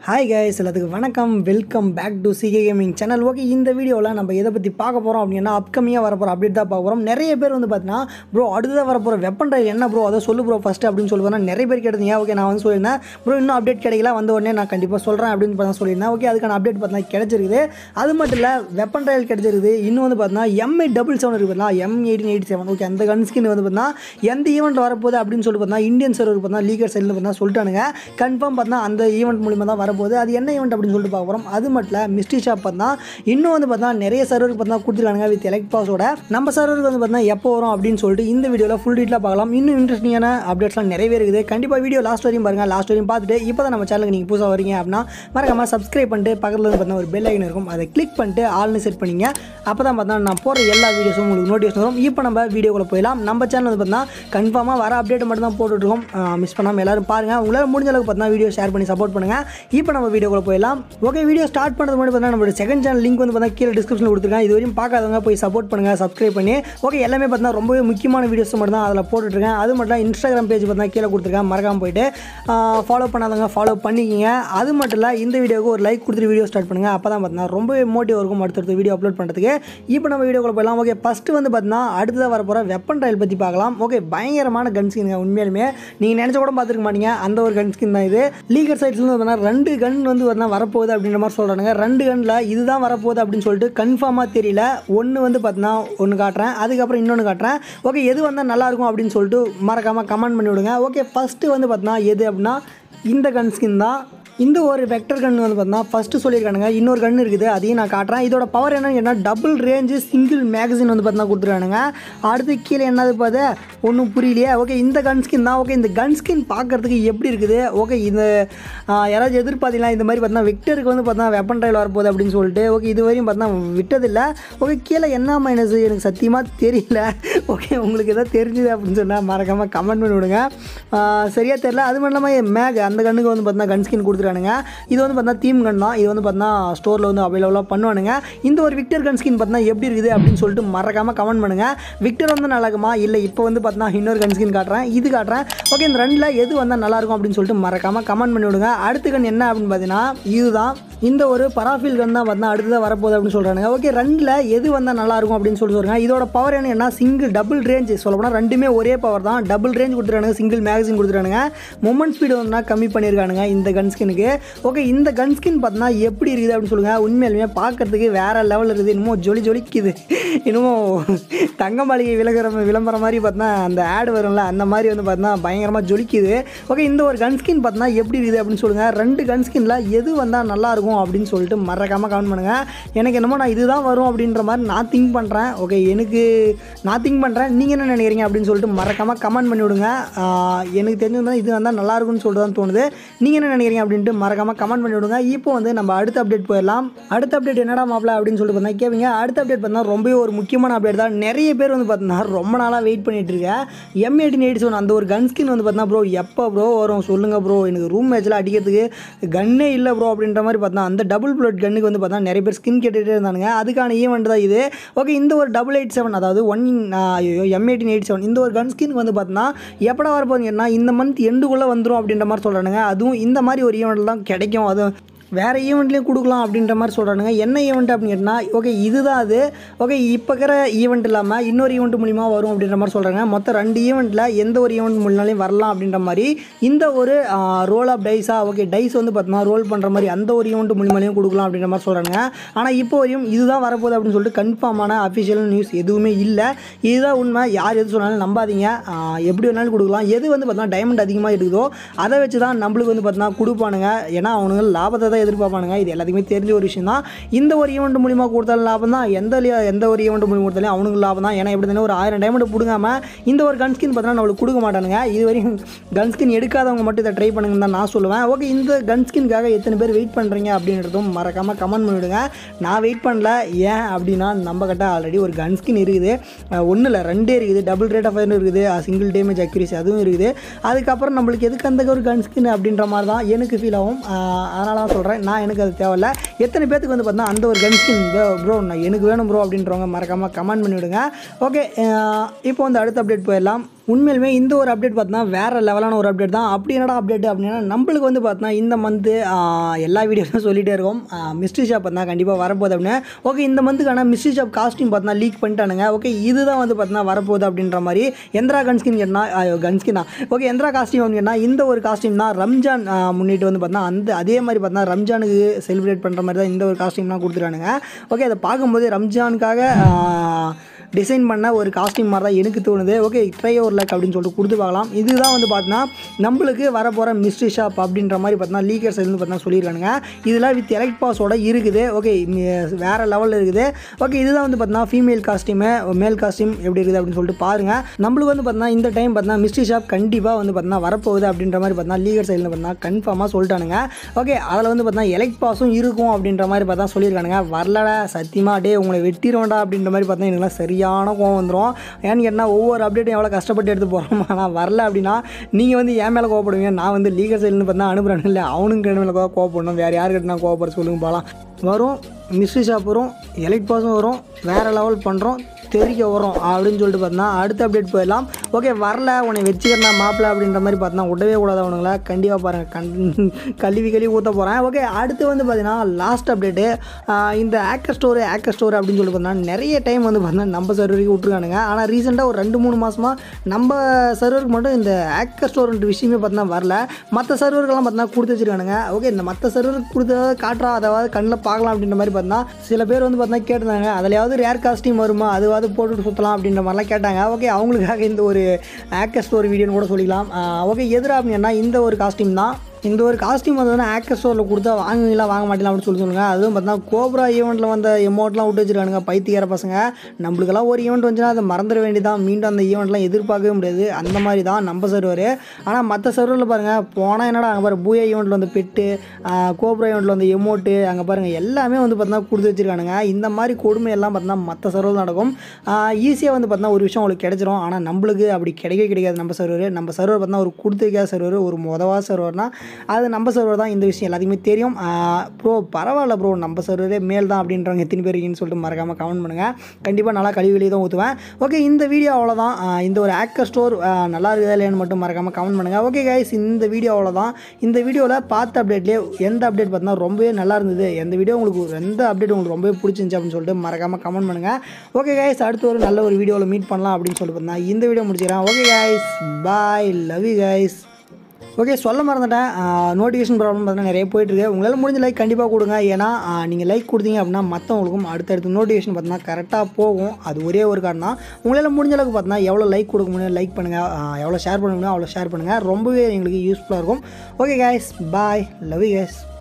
Hi guys, எல்லாத்துக்கும் வணக்கம். Welcome back to CK Gaming channel. Okay, இந்த வீடியோவில் நம்ம எதை பற்றி பார்க்க போகிறோம் அப்படின்னா அப்கமிங்காக வரப்போகிற அப்டேட் தான் பார்க்க போகிறோம். நிறைய பேர் வந்து பார்த்தீங்கன்னா ப்ரோ அடுத்ததாக வரப்போகிற வெப்பன் ட்ரையல் என்ன ப்ரோ அதை சொல்லு ப்ரோ ஃபஸ்ட்டு அப்படின்னு சொல்லுவேன். நிறைய பேர் கேட்டீங்க. ஓகே, நான் வந்து சொல்லியிருந்தேன் ப்ரோ இன்னும் அப்டேட் கிடைக்கல, வந்த உடனே நான் கண்டிப்பாக சொல்கிறேன் அப்படின்னு பார்த்தா சொல்லியிருந்தேன். ஓகே, அதுக்கான அப்டேட் பார்த்தீங்கன்னா கிடைச்சிருக்குது. அது மட்டும் இல்லை, வெப்பன் ட்ரையல் கிடைச்சிருக்குது. இன்னும் வந்து பார்த்தீங்கன்னா M877 இருக்குது பார்த்தீங்கன்னா M1887. ஓகே, அந்த கன் ஸ்கின் வந்து பார்த்தீங்கன்னா எந்த ஈவெண்ட் வரப்போகுது அப்படின்னு சொல்லி பார்த்தீங்கன்னா இந்தியன் சர்வர் பார்த்தீங்கன்னா லீகர் சைடில் பார்த்தீங்கன்னா சொல்லிட்டானுங்க. கன்ஃபார்ம் பார்த்தீங்கன்னா அந்த ஈவெண்ட் மூலிமா தான் வரப்போகுது. அது என்ன ஈவெண்ட் அப்படின்னு சொல்லிட்டு பார்க்க போகிறோம். அது மட்டும் இல்லை, மிஸ்ட்ரி ஷாப் பார்த்தா இன்னும் வந்து பார்த்தா நிறைய சர்வருக்கு பார்த்தா கொடுத்துருக்காங்க வித் எலக்ட் பாஸோட. நம்ம சர்வருக்கு வந்து பார்த்தா எப்போ வரும் அப்படின்னு சொல்லிட்டு இந்த வீடியோவில் ஃபுல் டீட்டெயிலாக பார்க்கலாம். இன்னும் இன்ட்ரெஸ்டிங்கான அப்டேட்ஸ்லாம் நிறையவே இருக்குது. கண்டிப்பாக வீடியோ லாஸ்ட் வரையும் பாருங்கள். லாஸ்ட் வரையும் பார்த்துட்டு இப்போ தான் நம்ம சேனலுக்கு நீங்கள் புதுசாக வரீங்க அப்படின்னா மறக்காமல் சப்ஸ்கிரைப் பண்ணிட்டு பக்கத்தில் வந்து பார்த்தா ஒரு பெல் ஐக்கன் இருக்கும், அதை கிளிக் பண்ணிட்டு ஆல்னு செட் பண்ணிங்க. அப்போ தான் பார்த்தா நான் போகிற எல்லா வீடியோஸும் உங்களுக்கு நோட்டிஃபிகேஷன் வரும். இப்போ நம்ம வீடியோக்குள்ளே போயிடலாம். நம்ம சேனல் வந்து பார்த்தா கன்ஃபார்மாக வர அப்டேட் மட்டும் தான் போட்டுட்ருக்கோம். மிஸ் பண்ணாமல் எல்லாரும் பாருங்கள். உங்களால் முடிஞ்ச அளவுக்கு பார்த்தா வீடியோ ஷேர் பண்ணி சப்போர்ட் பண்ணுங்கள். இப்போ நம்ம வீடியோக்குள்ளே போயிடலாம். ஓகே, வீடியோ ஸ்டார்ட் பண்ணுறது மட்டும் பார்த்தா நம்மளோட செகண்ட் சேனல் லிங்க் வந்து பார்த்தா கீழே டிஸ்கிரிப்ஷனில் கொடுத்துருக்கேன். இது வரையும் பார்க்காதவங்க போய் சப்போர்ட் பண்ணுங்கள், சப்ஸ்கிரைப் பண்ணி. ஓகே, எல்லாமே பார்த்தா ரொம்பவே முக்கியமான வீடியோஸ் மட்டும் தான் அதில் போட்டுட்ருக்கேன். அது மட்டும் இன்ஸ்டாகிராம் பேஜ் பார்த்தா கீழே கொடுத்துருக்கேன். மறக்காமல் போயிட்டு ஃபாலோ பண்ணாதவங்க ஃபாலோ பண்ணிக்கிங்க. அது மட்டும் இல்லை, இந்த வீடியோவுக்கு ஒரு லைக் கொடுத்துட்டு வீடியோ ஸ்டார்ட் பண்ணுங்கள். அப்போ தான் பார்த்தீங்கன்னா ரொம்பவே மோட்டிவ் இருக்கும் அடுத்தடுத்து வீடியோ அப்லோட் பண்ணுறதுக்கு. இப்போ நம்ம வீடியோக்குள்ள போயிடலாம். ஓகே, ஃபஸ்ட்டு வந்து பார்த்தீங்கன்னா அடுத்ததாக வரப்போகிற வெப்பன் ட்ரையல் பற்றி பார்க்கலாம். ஓகே, பயங்கரமான கன் ஸ்கின்ங்க. உண்மையாலுமே நீங்கள் நினச்ச கூட பார்த்துருக்க மாட்டீங்க, அந்த ஒரு கன் ஸ்கின் தான் இது. லீகர் சைட்ஸ்லேருந்து பார்த்தீங்கன்னா 2 கன் வந்து பார்த்தீங்கன்னா வரப்போகுது அப்படின்ற மாதிரி சொல்கிறாங்க. 2 கன்னில் இதுதான் வரப்போகுது அப்படின்னு சொல்லிட்டு கன்ஃபார்மாக தெரியல. ஒன்று வந்து பார்த்தீங்கன்னா ஒன்று காட்டுறேன், அதுக்கப்புறம் இன்னொன்று காட்டுறேன். ஓகே, எது வந்தால் நல்லாயிருக்கும் அப்படின்னு சொல்லிட்டு மறக்காமல் கமெண்ட் பண்ணி விடுங்க. ஓகே, ஃபஸ்ட்டு வந்து பார்த்தீங்கன்னா எது அப்படின்னா இந்த கன் ஸ்கின் தான். இந்த ஒரு வெக்டர் கன் வந்து பார்த்தீங்கன்னா ஃபஸ்ட்டு சொல்லியிருக்கானுங்க. இன்னொரு கன் இருக்குது, அதையும் நான் காட்டுறேன். இதோட பவர் என்னன்னு கேட்டால் டபுள் ரேஞ்சு சிங்கிள் மேகசின் வந்து பார்த்தீங்கன்னா கொடுத்துருக்கானுங்க. அடுத்து கீழே என்னது பார்த்து ஒன்றும் புரியலையே. ஓகே, இந்த கன் ஸ்கின் தான். ஓகே, இந்த கன் ஸ்கின் பார்க்குறதுக்கு எப்படி இருக்குது? ஓகே, இந்த யாராச்சும் எதிர்பார்த்தீங்களா இந்த மாதிரி பார்த்தீங்கன்னா விக்டருக்கு வந்து பார்த்தீங்கன்னா வெப்பன் ட்ரையல் வரப்போகுது அப்படின்னு சொல்லிட்டு. ஓகே, இது வரையும் பார்த்தீங்கன்னா விட்டதில்லை. ஓகே, கீழே என்ன மைனஸ் எனக்கு சத்தியமாக தெரியல. ஓகே, உங்களுக்கு எதாவது தெரிஞ்சுது அப்படின்னு சொன்னால் மறக்காமல் கமெண்ட் பண்ணி விடுங்க. சரியாக தெரியல. அது மட்டும் இல்லாமல் மேக் அந்த கண்ணுக்கு வந்து பார்த்தீங்கன்னா கன் ஸ்கின் கொடுத்துருக்கானுங்க. இது வந்து பார்த்தீங்கன்னா தீம் கன் தான். இது வந்து பார்த்தீங்கன்னா ஸ்டோரில் வந்து அவைலபிளாக பண்ணுவானுங்க. இந்த ஒரு விக்டர் கன் ஸ்கின் பார்த்தீங்கன்னா எப்படி இருக்குது அப்படின்னு சொல்லிட்டு மறக்காமல் கமெண்ட் பண்ணுங்கள். விக்டர் வந்து நல்லாக்குமா இல்லை இப்போ வந்து பார்த்தீங்கன்னா இன்னொரு கன் ஸ்கின் காட்டுறேன், இது காட்டுறேன். ஓகே, இந்த 2ல் எது வந்தால் நல்லாயிருக்கும் அப்படின்னு சொல்லிட்டு மறக்காமல் கமெண்ட் பண்ணி விடுங்க. அடுத்த கன் என்ன அப்படின்னு பார்த்தீங்கன்னா இதுதான். இந்த ஒரு பராஃபில் கன் தான் பார்த்தீங்கன்னா அடுத்ததாக வரப்போகுது அப்படின்னு சொல்கிறாங்க. ஓகே, 2ல் எது வந்தால் நல்லாயிருக்கும் அப்படின்னு சொல்லிட்டு சொல்கிறாங்க. இதோட பவர் என்னன்னா சிங்கிள் டபுள் ரேஞ்ச் சொல்லப்போனால் 2மே ஒரே பவர் தான். டபுள் ரேஞ்ச் கொடுத்துருக்கானுங்க, சிங்கிள் மேகசின் கொடுத்துருக்கானுங்க. மூமெண்ட் ஸ்பீடு வந்து கம்மி பண்ணியிருக்கானுங்க இந்த கன் ஸ்கினுக்கு. ஓகே, இந்த கன் ஸ்கின் பார்த்தீங்கன்னா எப்படி இருக்குது அப்படின்னு சொல்லுங்கள். உண்மையிலுமே பார்க்கறதுக்கு வேறு லெவலில் இருக்குது. இன்னமும் ஜொலிக்குது. இன்னமும் தங்க மாளிகை விளம்பரம் மாதிரி பார்த்தீங்கன்னா அந்த ஆட் வரும்ல, அந்த மாதிரி வந்து பார்த்தீங்கன்னா பயங்கரமாக ஜொலிக்குது. ஓகே, இந்த ஒரு கன் ஸ்கின் பார்த்தீங்கன்னா எப்படி இருக்குது அப்படின்னு சொல்லுங்கள். 2 கன் ஸ்கின்ல எது வந்தால் நல்லாயிருக்கும் அப்படின்னு சொல்லிட்டு மறக்காமல் கமெண்ட் பண்ணுங்கள். எனக்கு என்னமோ நான் இதுதான் வரும் அப்படின்ற மாதிரி நான் திங்க் பண்ணுறேன். ஓகே, நான் திங்க் பண்ணுறேன். நீங்கள் என்ன நினைக்கிறீங்க அப்படின்னு சொல்லிட்டு மறக்காமல் கமெண்ட் பண்ணி விடுங்க. எனக்கு தெரிஞ்சிருந்தால் இது வந்தால் நல்லாயிருக்கும்னு சொல்லிட்டு தான் தோணுது. நீங்கள் என்ன நினைக்கிறீங்க அப்படின்ட்டு மறக்காமல் கமெண்ட் பண்ணி விடுங்க. இப்போ வந்து நம்ம அடுத்த அப்டேட் போயிடலாம். அடுத்த அப்டேட் என்னடா மாப்பிள அப்படின்னு சொல்லிட்டு பார்த்தா கேட்பீங்க. அடுத்த அப்டேட் பார்த்தீங்கன்னா ரொம்பவே ஒரு முக்கியமான அப்டேட் தான். நிறைய பேர் வந்து பார்த்தீங்கன்னா ரொம்ப நாளாக வெயிட் பண்ணிட்டு இருக்கேன். M1887 அந்த ஒரு கன் ஸ்கின் வந்து பார்த்தீங்கன்னா ப்ரோ எப்போ ப்ரோ வரும் சொல்லுங்கள் ப்ரோ, எனக்கு ரூம் மேட்ச்சில் அடிக்கிறதுக்கு கன்னே இல்லை ப்ரோ அப்படின்ற மாதிரி பார்த்தா அந்த டபுள் புல்லட் கன்னுக்கு வந்து பார்த்தா நிறைய பேர் ஸ்கின் கேட்டுகிட்டே இருந்தானுங்க. அதுக்கான ஈவெண்ட் தான் இது. ஓகே, இந்த ஒரு 887 அதாவது M1887 இந்த ஒரு கன் ஸ்கின் வந்து பார்த்தீங்கன்னா எப்படா வரப்போகுதுன்னா இந்த மந்த் எண்டுக்குள்ளே வந்துடும் அப்படின்ற மாதிரி சொல்கிறானுங்க. அதுவும் இந்த மாதிரி ஒரு ஈவெண்ட் தான் கிடைக்கும். அதுவும் வேறு ஈவெண்ட்லேயும் கொடுக்கலாம் அப்படின்ற மாதிரி சொல்கிறானுங்க. என்ன ஈவெண்ட் அப்படின்னு கேட்டால் ஓகே இதுதான் அது. ஓகே, இப்போ இருக்கிற ஈவெண்ட் இல்லாமல் இன்னொரு ஈவெண்ட் மூலிமா வரும் அப்படின்ற மாதிரி சொல்கிறாங்க. மொத்தம் 2 ஈவெண்ட்டில் எந்த ஒரு ஈவெண்ட் மூலினாலையும் வரலாம் அப்படின்ற மாதிரி இந்த ஒரு ரோல் ஆஃப் டைஸாக. ஓகே, டைஸ் வந்து பார்த்தீங்கன்னா ரோல் பண்ணுற மாதிரி அந்த ஒரு ஈவெண்ட் மூலிமாலையும் கொடுக்கலாம் அப்படின்ற மாதிரி சொல்கிறாங்க. ஆனால் இப்போ வரையும் இதுதான் வரப்போகுது அப்படின்னு சொல்லிட்டு கன்ஃபார்மான அஃபிஷியல் நியூஸ் எதுவுமே இல்லை. இதுதான் உண்மை. யார் எது சொன்னாலும் நம்பாதீங்க. எப்படி வேணாலும் கொடுக்கலாம். எது வந்து பார்த்தீங்கன்னா டைமண்ட் அதிகமாக இருக்குதோ அதை வச்சு தான் நம்மளுக்கு வந்து பார்த்தீங்கன்னா கொடுப்பானுங்க. ஏன்னா அவனுங்க லாபத்தை எதிர்பார்ப்பானுங்க. இது எல்லாத்துக்குமே தெரிஞ்ச ஒரு விஷயம் தான். இந்த ஒரு ஈவெண்ட் மூலிமா கொடுத்தாலும் லாபம் தான், எந்த ஒரு ஈவெண்ட் மூலிமா கொடுத்தாலும் அவனுக்கு லாபம் தான். ஏன்னா எப்படி தானே ஒரு 1000 டைமண்ட் பிடுங்காம இந்த ஒரு கன் ஸ்கின் பார்த்தீங்கன்னா நம்மளுக்கு கொடுக்க மாட்டானுங்க. இது வரையும் கன் ஸ்கின் எடுக்காதவங்க மட்டும் இதை ட்ரை பண்ணுங்கன்னு தான் நான் சொல்லுவேன். ஓகே, இந்த கன் ஸ்கின்காக எத்தனை பேர் வெயிட் பண்ணுறீங்க அப்படின்றதும் மறக்காமல் கமெண்ட் பண்ணிவிடுங்க. நான் வெயிட் பண்ணல. ஏன் அப்படின்னா நம்ம கிட்ட ஆல்ரெடி ஒரு கன் ஸ்கின் இருக்குது. ஒன்றும் இல்லை 2 இருக்குது. டபுள் ரேட் ஆஃப் ஃபயர் இருக்குது, சிங்கிள் டேமேஜ் அக்யூரேசி அதுவும் இருக்குது. அதுக்கப்புறம் நம்மளுக்கு எதுக்கு அந்த ஒரு கன் ஸ்கின் அப்படின்ற மாதிரி தான் எனக்கு ஃபீல் ஆகும். அதனால தான் சொல்கிறேன். நான் எனக்கு அது தேவையில்லை. எத்தனை பேருக்கு வந்து பார்த்தீங்கன்னா அந்த ஒரு கன் ஸ்கின் ப்ரோ நான் எனக்கு வேணும் ப்ரோ அப்படின்றவங்க மறக்காமல் கமெண்ட் பண்ணிவிடுங்க. ஓகே, இப்போ வந்து அடுத்த அப்டேட் போயிடலாம். உண்மையிலுமே இந்த ஒரு அப்டேட் பார்த்தீங்கன்னா வேறு லெவலான ஒரு அப்டேட் தான். அப்படி என்னடா அப்டேட் அப்படின்னா நம்மளுக்கு வந்து பார்த்தீங்கன்னா இந்த மந்த்து எல்லா வீடியோஸும் சொல்லிகிட்டே இருக்கோம் மிஸ்ட்ரி ஷாப் பார்த்தீங்கன்னா கண்டிப்பாக வரப்போகுது அப்படின்னு. ஓகே, இந்த மந்த்துக்கான மிஸ்ட்ரி ஷாப் காஸ்டியூம் பார்த்தீங்கன்னா லீக் பண்ணிட்டானுங்க. ஓகே, இதுதான் வந்து பார்த்தீங்கன்னா வரப்போகுது அப்படின்ற மாதிரி. எந்திரா கன்ஸ்கின் கேட்டால் கன்ஸ்கின் தான். ஓகே, எந்திரா காஸ்டியூம் அப்படின்னா இந்த ஒரு காஸ்டியூம் தான் ரம்ஜான் முன்னிட்டு வந்து பார்த்தீங்கன்னா அதே மாதிரி பார்த்தீங்கன்னா ரம்ஜானுக்கு செலிப்ரேட் பண்ணுற மாதிரி தான் இந்த ஒரு காஸ்டியூம்லாம் கொடுத்துருக்கானுங்க. ஓகே, அதை பார்க்கும்போது ரம்ஜானுக்காக டிசைன் பண்ண ஒரு காஸ்டியூம் மாதிரி தான் எனக்கு தோணுது. ஓகே, ட்ரை ஒரு லைக் அப்படின்னு சொல்லிட்டு கொடுத்து பார்க்கலாம். இதுதான் வந்து பார்த்தீங்கன்னா நம்மளுக்கு வரப்போகிற மிஸ்ட்ரி ஷாப் அப்படின்ற மாதிரி பார்த்தீங்கன்னா லீக்கர்ஸ் வந்து பார்த்தீங்கன்னா சொல்லியிருக்கானுங்க. இதில் வித் எலக்ட் பாஸோட இருக்குது. ஓகே, வேறு லெவலில் இருக்குது. ஓகே, இதுதான் வந்து பார்த்தீங்கன்னா ஃபீமேல் காஸ்டியூமு, மேல் காஸ்டியூம் எப்படி இருக்குது அப்படின்னு சொல்லிட்டு பாருங்கள். நம்மளுக்கு வந்து பார்த்தீங்கன்னா இந்த டைம் பார்த்தீங்கன்னா மிஸ்ட்ரி ஷாப் கண்டிப்பாக வந்து பார்த்தீங்கன்னா வரப்போகுது அப்படின்ற மாதிரி பார்த்தீங்கன்னா லீகர் சைடில் பார்த்தீங்கன்னா கன்ஃபார்மாக சொல்லிட்டானுங்க. ஓகே, அதில் வந்து பார்த்தீங்கன்னா எலக்ட் பாஸும் இருக்கும் அப்படின்ற மாதிரி பார்த்தா சொல்லியிருக்கானுங்க. வரலடா சத்தியமாக டே உங்களை வெட்டிடுவோண்டா அப்படின்ற மாதிரி பார்த்தா எனக்குலாம் சரியான கோவம் வந்துடும். ஏன்னு கேட்டால் ஒவ்வொரு அப்டேட்டும் எவ்வளோ கஷ்டப்பட்டு எடுத்து போகிறோம். ஆனால் வரல அப்படின்னா நீங்கள் வந்து என் மேலே கோவப்படுவீங்க. நான் வந்து லீகல் சைட்லேருந்து பார்த்தா அனுப்புகிறேன் இல்லை, அவனுக்கு ரெண்டு மேலே கோவப்படணும். வேறு யாருக்கிட்ட நான் கோவப்பட சொல்லுங்க போகலாம். வரும் மிஸ்ட்ரி ஷாப் வரும், எலக்ட் பாஸும் வரும், வேறு லெவல் பண்ணுறோம், தெரிக்க வரும் அப்படின்னு சொல்லிட்டு பார்த்தீங்கன்னா அடுத்த அப்டேட் போயிடலாம். ஓகே, வரல உன்னை வச்சுக்கிறேன் மாப்பிள்ள அப்படின்ற மாதிரி பார்த்தீங்கன்னா விடவே கூடாது அவனுங்களா. கண்டிப்பாக பாருங்கள், கழுவி ஊற்ற போகிறேன். ஓகே, அடுத்து வந்து பார்த்தீங்கன்னா லாஸ்ட் அப்டேட்டு இந்த ஆக்கர் ஸ்டோர் அப்படின்னு சொல்லி பார்த்தீங்கன்னா நிறைய டைம் வந்து பார்த்தீங்கன்னா நம்ம சர்வருக்கு விட்ருக்கானுங்க. ஆனால் ரீசெண்டாக ஒரு 2-3 மாதமாக நம்ம சர்வருக்கு மட்டும் இந்த ஆக்கர் ஸ்டோர்ன்ற விஷயமே பார்த்தீங்கன்னா வரல. மற்ற சர்வருக்கெல்லாம் பார்த்தீங்கன்னா கொடுத்து வச்சுருக்கானுங்க. ஓகே, இந்த மற்ற சர்வருக்கு கொடுத்தா காட்டுறா அதாவது கண்ணில் பார்க்கலாம் அப்படின்ற மாதிரி பார்த்தீங்கன்னா சில பேர் வந்து பார்த்தீங்கன்னா கேட்டிருந்தாங்க அதிலையாவது ரேர் காஸ்டியூம் வருமா அது போட்டுட்டு சுற்றலாம் அப்படின்ற மாதிரிலாம் கேட்டாங்க. ஓகே, அவங்களுக்காக இந்த ஒரு ஆக்கர் ஸ்டோர் வீடியோன்னு கூட சொல்லிக்கலாம். ஓகே, எதிராக அப்படின்னா இந்த ஒரு காஸ்டியூம் தான். இந்த ஒரு காஸ்டியூம் வந்து ஆக்கர் ஸ்டோரில் கொடுத்தா வாங்குவீங்களா வாங்க மாட்டீங்களா அப்படின்னு சொல்லுவாங்க. அதுவும் பார்த்தீங்கன்னா கோப்ரா ஈவெண்ட்டில் வந்த எமௌண்ட்லாம் விட்டு வச்சுருக்கானுங்க பைத்தியக்கார பசங்க. நம்மளுக்கெல்லாம் ஒரு ஈவெண்ட் வந்துச்சுன்னா அதை மறந்துட வேண்டியதான். மீண்டும் அந்த ஈவெண்ட்லாம் எதிர்பார்க்கவே முடியாது. அந்த மாதிரி தான் நம்ம சர்வர். ஆனால் மற்ற சர்வரில் பாருங்கள் போனால் என்னடா அங்கே பாரு பூயா ஈவெண்ட்டில் வந்து பெட்டு, கோப்ரா ஈவெண்ட்டில் வந்து எமௌண்ட்டு அங்கே பாருங்கள் எல்லாமே வந்து பார்த்தீங்கன்னா கொடுத்து வச்சுருக்கானுங்க. இந்த மாதிரி கொடுமையெல்லாம் பார்த்தீங்கன்னா மற்ற சர்வரில் நடக்கும். ஈஸியாக வந்து பார்த்தீங்கன்னா ஒரு விஷயம் உங்களுக்கு கிடைச்சிரும். ஆனால் நம்மளுக்கு அப்படி கிடைக்காது. நம்ம சர்வர் பார்த்தீங்கன்னா ஒரு கொடுத்து வைக்காத சர்வர், ஒரு மொதவா சர்வர்னால் அது நம்ம சர்வர் தான். இந்த விஷயம் எல்லாத்துக்குமே தெரியும். ப்ரோ பரவாயில்ல ப்ரோ நம்ம சர்வரே மேல் தான் அப்படின்றவங்க எத்தனை பேர் இருக்குன்னு சொல்லிட்டு மறக்காமல் கமெண்ட் பண்ணுங்கள். கண்டிப்பாக நல்லா கழுவி தான் ஊற்றுவேன். ஓகே, இந்த வீடியோ அவ்வளோதான். இந்த ஒரு ஆக்கர் ஸ்டோர் நல்லா இருக்குதா இல்லையான்னு மட்டும் மறக்காமல் கமெண்ட் பண்ணுங்கள். ஓகே கைஸ், இந்த வீடியோ அவ்வளோதான். இந்த வீடியோவில் பார்த்த அப்டேட்லேயே எந்த அப்டேட் பார்த்தீங்கன்னா ரொம்பவே நல்லா இருந்தது, எந்த வீடியோ உங்களுக்கு எந்த அப்டேட் உங்களுக்கு ரொம்பவே பிடிச்சிருந்துச்சு அப்படின்னு சொல்லிட்டு மறக்காமல் கமெண்ட் பண்ணுங்கள். ஓகே கைஸ், அடுத்து ஒரு நல்ல ஒரு வீடியோவில் மீட் பண்ணலாம் அப்படின்னு சொல்லிட்டு பார்த்தீங்கன்னா இந்த வீடியோ முடிச்சுக்கிறேன். Okay guys, bye, love you guys. Okay, சொல்ல மறந்துட்டேன், நோட்டிஃபிகேஷன் ப்ராப்ளம் பார்த்தீங்கன்னா நிறைய போயிட்டுருக்கு. உங்களால் முடிஞ்ச லைக் கண்டிப்பாக கொடுங்க. ஏன்னா நீங்கள் லைக் கொடுத்தீங்க அப்படின்னா மற்றவங்களுக்கும் அடுத்தடுத்து நோட்டிஃபிகேஷன் பார்த்தீங்கன்னா கரெக்டாக போகும். அது ஒரே ஒரு காரணம் தான். உங்களால் முடிஞ்ச அளவுக்கு பார்த்தீங்கன்னா எவ்வளோ லைக் கொடுக்க முடியும் லைக் பண்ணுங்கள், எவ்வளோ ஷேர் பண்ண முடியும் அவ்வளோ ஷேர் பண்ணுங்கள். ரொம்பவே எங்களுக்கு யூஸ்ஃபுல்லாக இருக்கும். Okay guys, bye, love you guys.